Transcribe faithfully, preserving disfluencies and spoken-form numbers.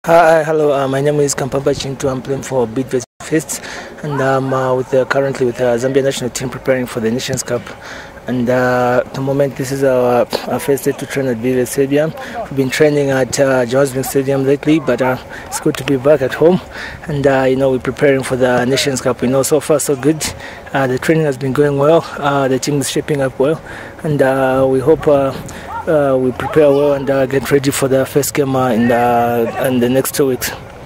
Hi, hello. Uh, my name is Kampamba Chintu. I'm playing for Bidvest Fist, and I'm uh, with uh, currently with the Zambia national team preparing for the Nations Cup. And uh, at the moment, this is our, our first day to train at Bidvest Stadium. We've been training at uh, Johannesburg Stadium lately, but uh, it's good to be back at home. And uh, you know, we're preparing for the Nations Cup. You know, so far so good. Uh, the training has been going well. Uh, the team is shaping up well, and uh, we hope. Uh, Uh, we prepare well and uh, get ready for the first game uh, in, the, in the next two weeks.